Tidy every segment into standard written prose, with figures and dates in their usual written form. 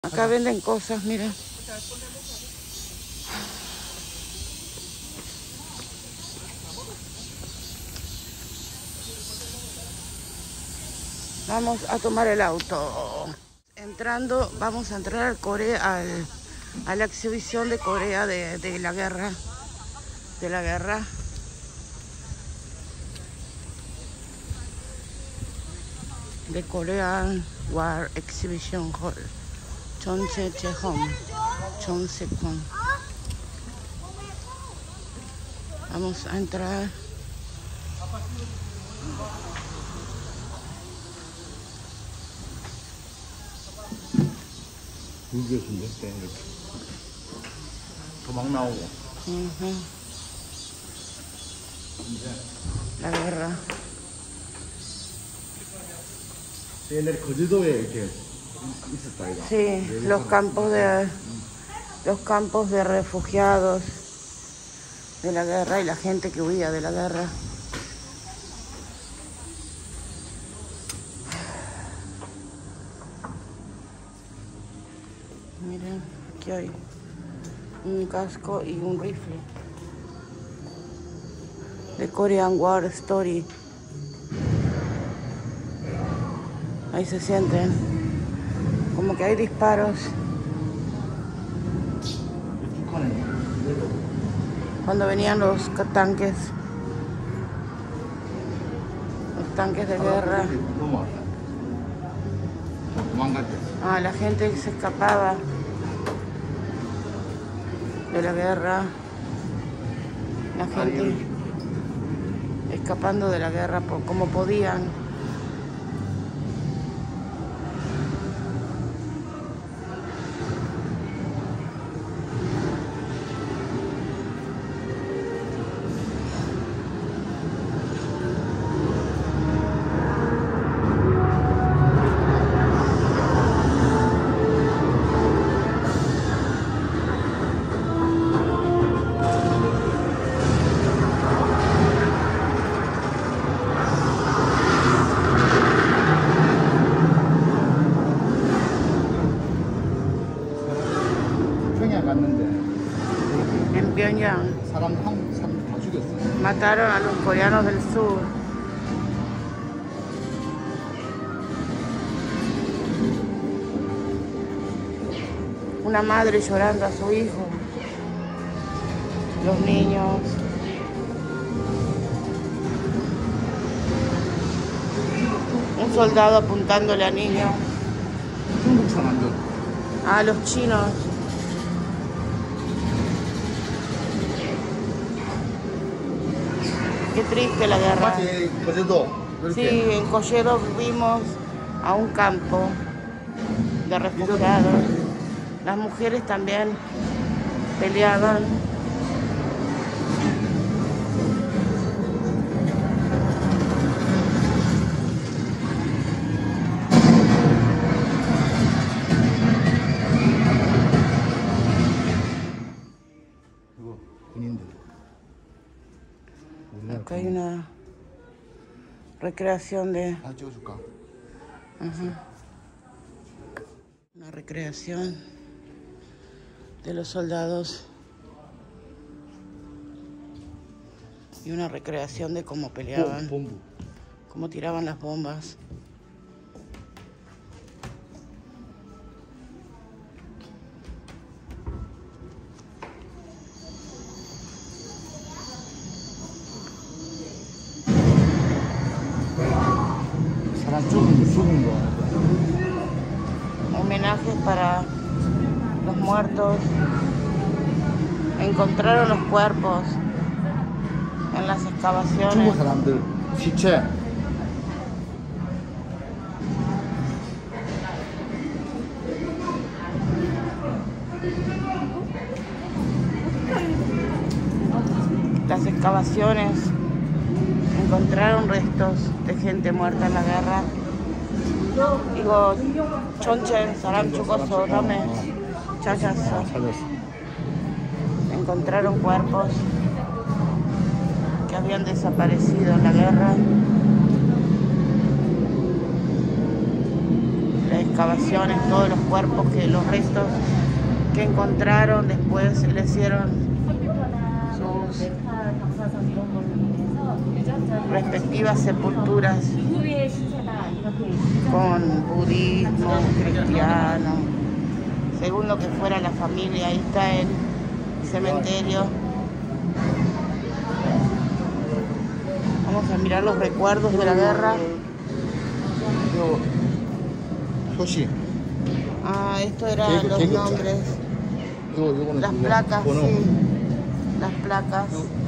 Acá venden cosas, mira. Vamos a tomar el auto. Vamos a entrar al Corea, a la exhibición de Corea de la guerra. De Korean War Exhibition Hall. Chonchecheon. Chonsekwon. Vamos a entrar. 도망 나오고. La guerra. 옛날에 거제도에 이렇게 있었다 이거. Sí, los campos de refugiados de la guerra y la gente que huía de la guerra. Miren, aquí hay un casco y un rifle de Korean War Story. Ahí se sienten como que hay disparos. Cuando venían los tanques de guerra. La gente se escapaba de la guerra. La gente escapando de la guerra como podían. En Pyongyang mataron a los coreanos del sur. Una madre llorando a su hijo, los niños. Un soldado apuntándole a niños. A los chinos. Qué triste la guerra. Sí, en Coyedo vimos a un campo de refugiados. Las mujeres también peleaban. Acá hay una recreación de... Una recreación de los soldados y una recreación de cómo peleaban, cómo tiraban las bombas. Homenajes para los muertos. Encontraron los cuerpos en las excavaciones. Las excavaciones encontraron restos de gente muerta en la guerra. 이거 전체 사람 죽었어, 다음에 찾았어. Encontraron cuerpos que habían desaparecido en la guerra. La excavaciones, todos los cuerpos, los restos que encontraron, después le hicieron sus respectivas sepulturas con budismo, cristiano, según lo que fuera la familia. Ahí está el cementerio. Vamos a mirar los recuerdos de la guerra. Ah, esto eran los nombres. Las placas, sí. Las placas.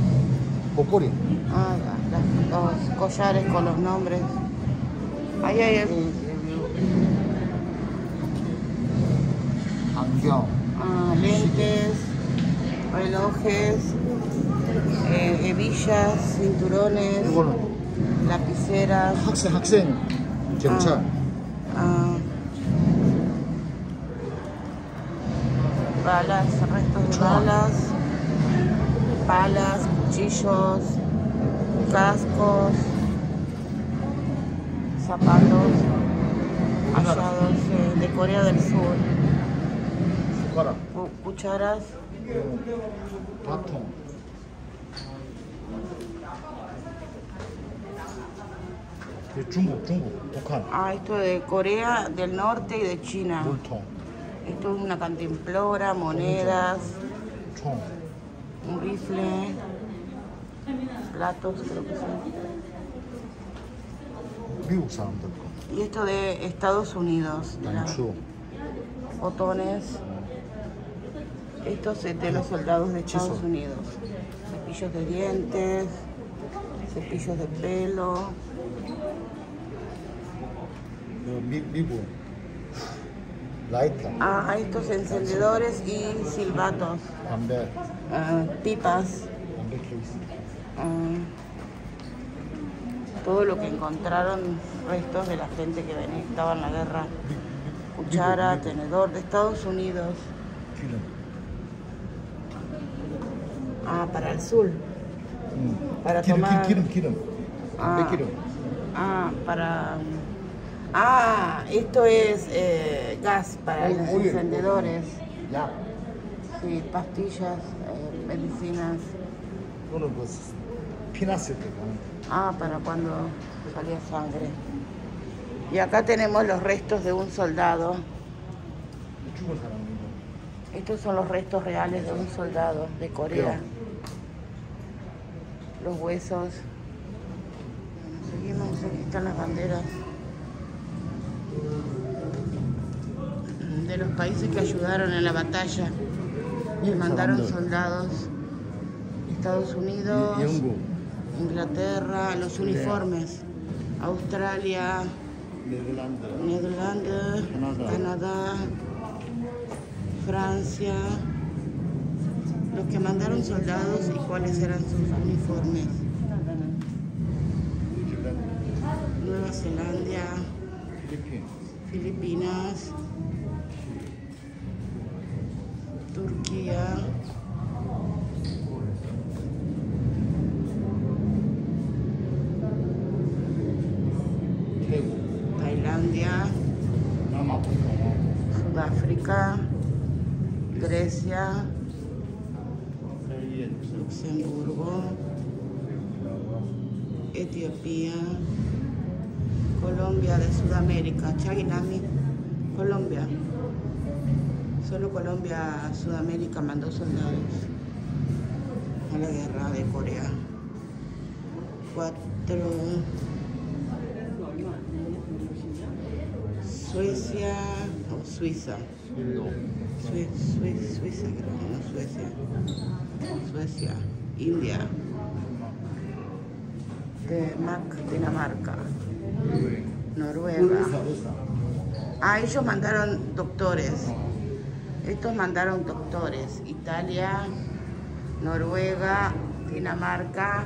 Ah, los collares con los nombres. Ahí hay lentes, relojes, hebillas, cinturones, lapiceras. Balas, restos de balas, palas, cuchillos, cascos, zapatos hallados de Corea del Sur, cucharas, esto de Corea del Norte y de China. Esto es una cantimplora, monedas, un rifle, platos, creo que son. Y esto de Estados Unidos, botones. Estos de los soldados de Estados Unidos. Cepillos de dientes, cepillos de pelo. Estos encendedores y silbatos. Pipas. Todo lo que encontraron, restos de la gente que estaba en la guerra. Cuchara, tenedor de Estados Unidos. Para el sur. Para tomar. Esto es gas para los encendedores. Sí, pastillas, medicinas. Para cuando salía sangre. Y acá tenemos los restos de un soldado. Estos son los restos reales de un soldado de Corea. Los huesos. Seguimos, aquí están las banderas de los países que ayudaron en la batalla. Y mandaron soldados. Estados Unidos, Inglaterra, los uniformes. Australia, Nederlandes, Canadá, Francia. Los que mandaron soldados y cuáles eran sus uniformes. Nueva Zelanda, Filipinas, Turquía, Tailandia, Sudáfrica, Grecia, Luxemburgo, Etiopía, Colombia de Sudamérica, Chaguinami, Colombia. Solo Colombia, Sudamérica mandó soldados a la guerra de Corea. 4. Suecia o Suiza. Suiza, creo, no Suecia. Suecia, India. Dinamarca. Noruega. Ellos mandaron doctores. Estos mandaron doctores. Italia, Noruega, Dinamarca,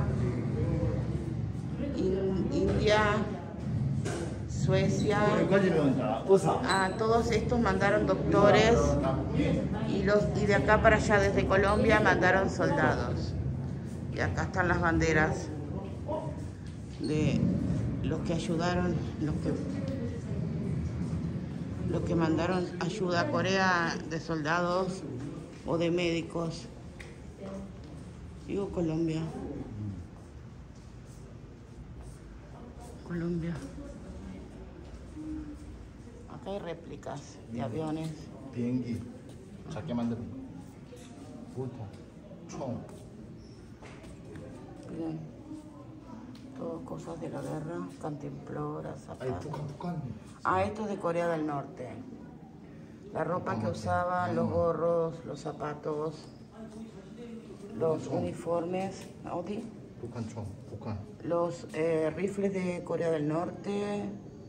India, Suecia. Todos estos mandaron doctores y de acá para allá, desde Colombia, mandaron soldados. Y acá están las banderas de los que ayudaron, los que mandaron ayuda a Corea de soldados o de médicos. Digo Colombia. Colombia. Acá hay réplicas de aviones. 비행기 작게 만든 보통 총. Miren, todo cosas de la guerra, cantimploras, zapatos. Ah, esto es de Corea del Norte. La ropa que usaban, los gorros, los zapatos, los uniformes, Audi, 북한 총, 북한. los rifles de Corea del Norte.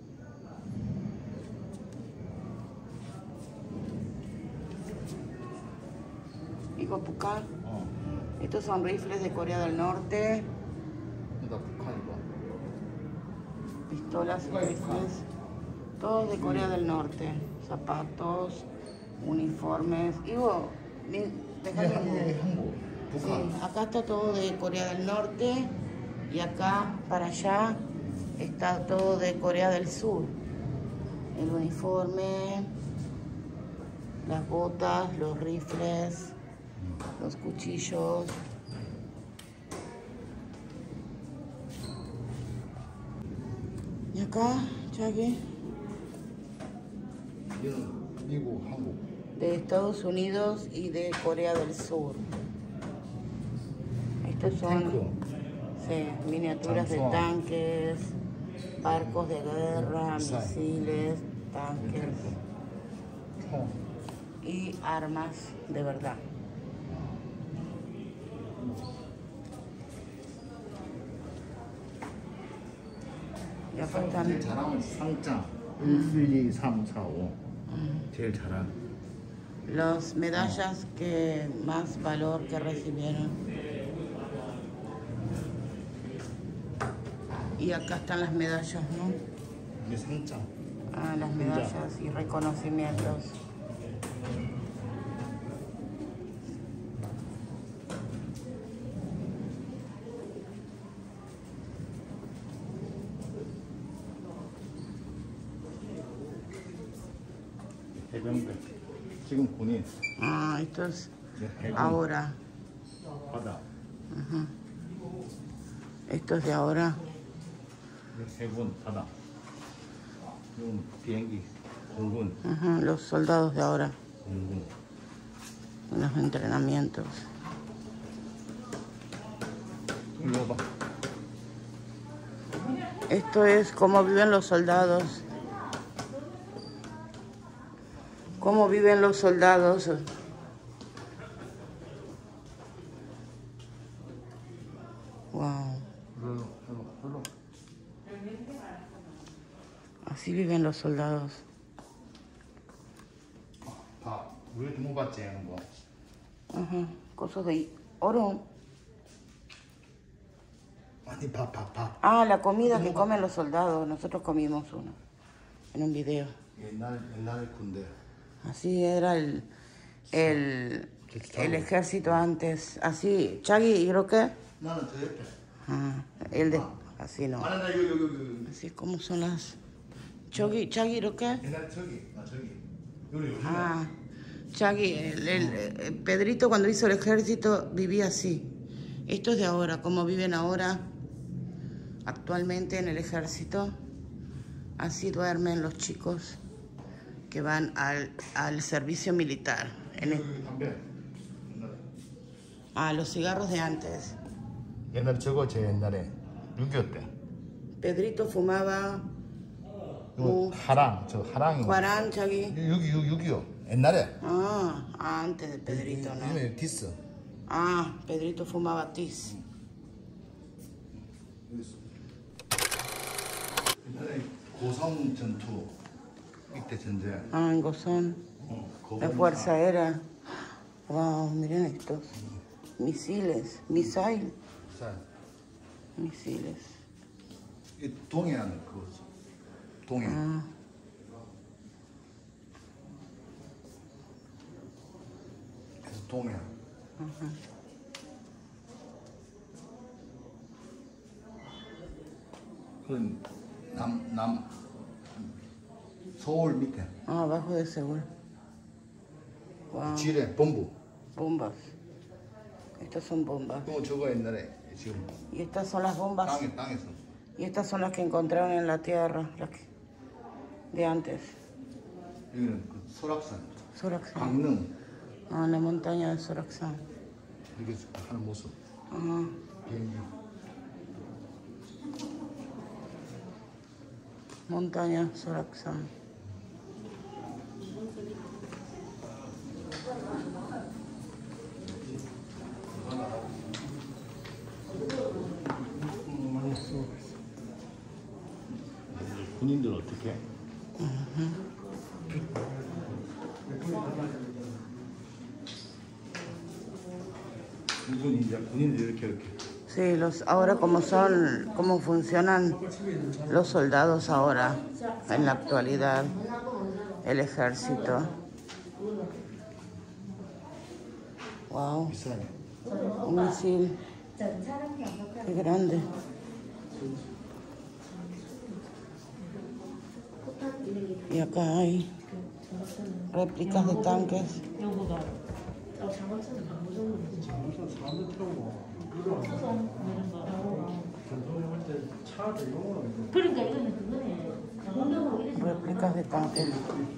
Digo Pucar. Estos son rifles de Corea del Norte. 그러니까 북한이고. Pistolas y rifles. Todos de Corea del Norte. Zapatos, uniformes. Digo, déjame. 한국, Sí, 북한. acá está todo de Corea del Norte y acá para allá está todo de Corea del Sur. El uniforme, las botas, los rifles, los cuchillos. Y acá, Chagui, 얘는 미국, 한국. de Estados Unidos y de Corea del Sur. Estos son sí, miniaturas de tanques, barcos de guerra, misiles, tanques 총. y armas de verdad. Y acá 제일 están 잘하면 상장. 1, 2, 3, 4, 5. 제일 잘한. las medallas que más valor que recibieron. Y acá están las medallas, ¿no? 이게 상장. Ah, las medallas y reconocimientos. 해병대. 지금 군인. Ah, esto es 해군. ahora. 바다. Esto es de ahora. 해군, 바다. 이건 비행기, 공군, Ujú, los soldados de ahora. 공군. En los entrenamientos. 이거 봐. Esto es cómo viven los soldados. Cómo viven los soldados. Wow. 별로. Así viven los soldados. 다 우리 못 봤지 하는 거. Ajá. Cosas de oro. 아니 밥. Ah, la comida que comen los soldados. Nosotros comimos uno en un video. 옛날 군대. Así era el ejército antes. Así, Chagui, ¿y qué? 나는 저 옆에. Ah, el de... Así no. 아니 나 여기. Así como son las... Chagui, ¿y qué? 옛날 저기. 여기. Ah, Chagui, el Pedrito cuando hizo el ejército vivía así. Esto es de ahora, como viven ahora, actualmente en el ejército. Así duermen los chicos que van al servicio militar. 담배. Ah, los cigarros de antes. 옛날 저거 제 옛날에 6.25 때. Pedrito fumaba 하랑, 저 하랑이. Juarán, Chagui. 6.25 옛날에. Ah, antes de Pedrito, ¿no? 이거 디스. Ah, Pedrito fumaba tis. 옛날에 고성 전투 이때 전쟁. Ah, en Gozón. La Fuerza Aérea. Wow, miren estos. Misiles. Misail. Misiles. 이 동해안 그거죠. 동해. Ah. 그래서 동해안. 그건 남 서울 밑에. Ah, abajo de Seúl. Wow. 지뢰 본부. Bombas. Estas son bombas. 저거 옛날에 지금 Y estas son las bombas. 땅에서. Y estas son las que encontraron en la tierra, las que, de antes. 여기는 그 설악산. Soraxán. 강릉. Ah, la montaña de Soraxán. 이렇게 하는 모습. Ajá. 비행기. Montaña Soraxán. 군인들 어떻게? 군인들 이렇게. Sí, ahora cómo funcionan los soldados ahora, en la actualidad, el ejército. Wow, 비싸네. un misil, qué grande. Y acá hay réplicas de tanques. Réplicas de tanques.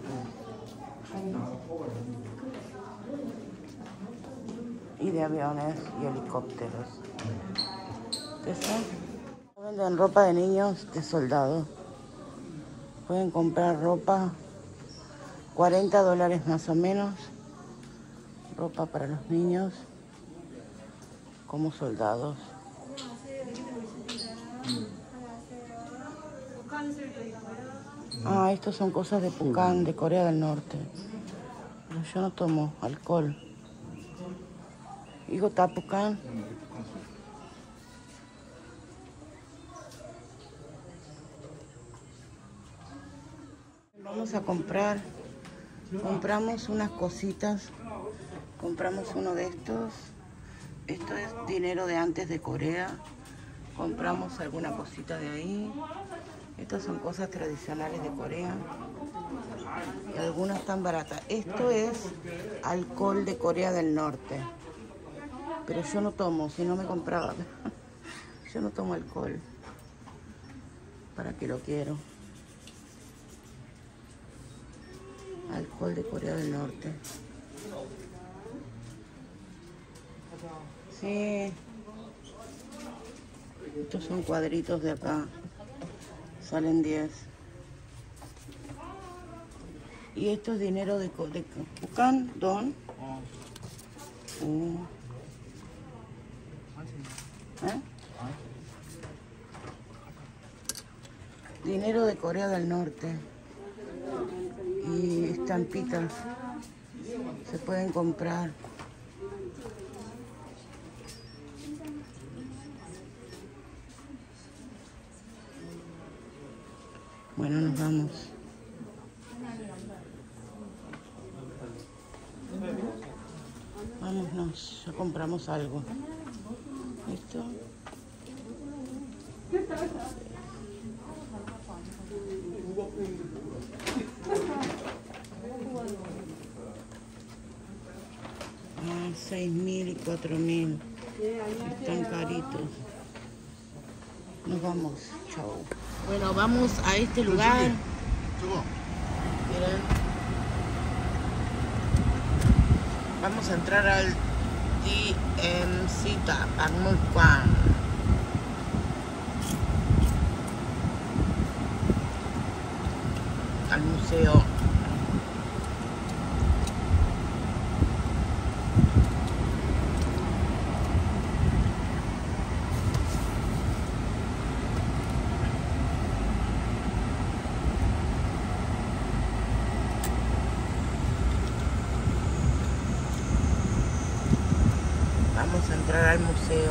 Y de aviones y helicópteros. ¿Eso? Venden ropa de niños, de soldados. Pueden comprar ropa, $40 más o menos. Ropa para los niños como soldados. Ah, estos son cosas de Pucán, de Corea del Norte. Pero yo no tomo alcohol. Digo, ¿está Pucán? Vamos a comprar. Compramos unas cositas. Compramos uno de estos. Esto es dinero de antes de Corea. Compramos alguna cosita de ahí. Estas son cosas tradicionales de Corea. Y algunas tan baratas. Esto es alcohol de Corea del Norte. Pero yo no tomo, si no me compraba. Yo no tomo alcohol. ¿Para qué lo quiero? Alcohol de Corea del Norte. Sí. Estos son cuadritos de acá. Salen 10. Y esto es dinero de Pucán, Don. Dinero de Corea del Norte. Y estampitas. Se pueden comprar. Bueno, nos vamos. Vámonos, ya compramos algo. ¿Listo? Ah, 6.000 y 4.000. Están caritos. Nos vamos. Chao. Bueno, vamos a este lugar. Miren. Vamos a entrar al DMC Pakmukan. Al museo. Vamos a entrar al museo.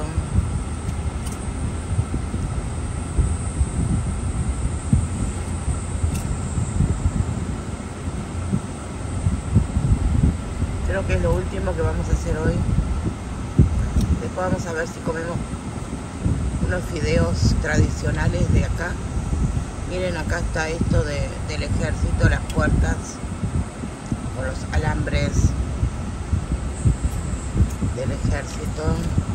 Creo que es lo último que vamos a hacer hoy. Después vamos a ver si comemos unos fideos tradicionales de acá. Miren, acá está esto del ejército, las puertas con los alambres del ejército.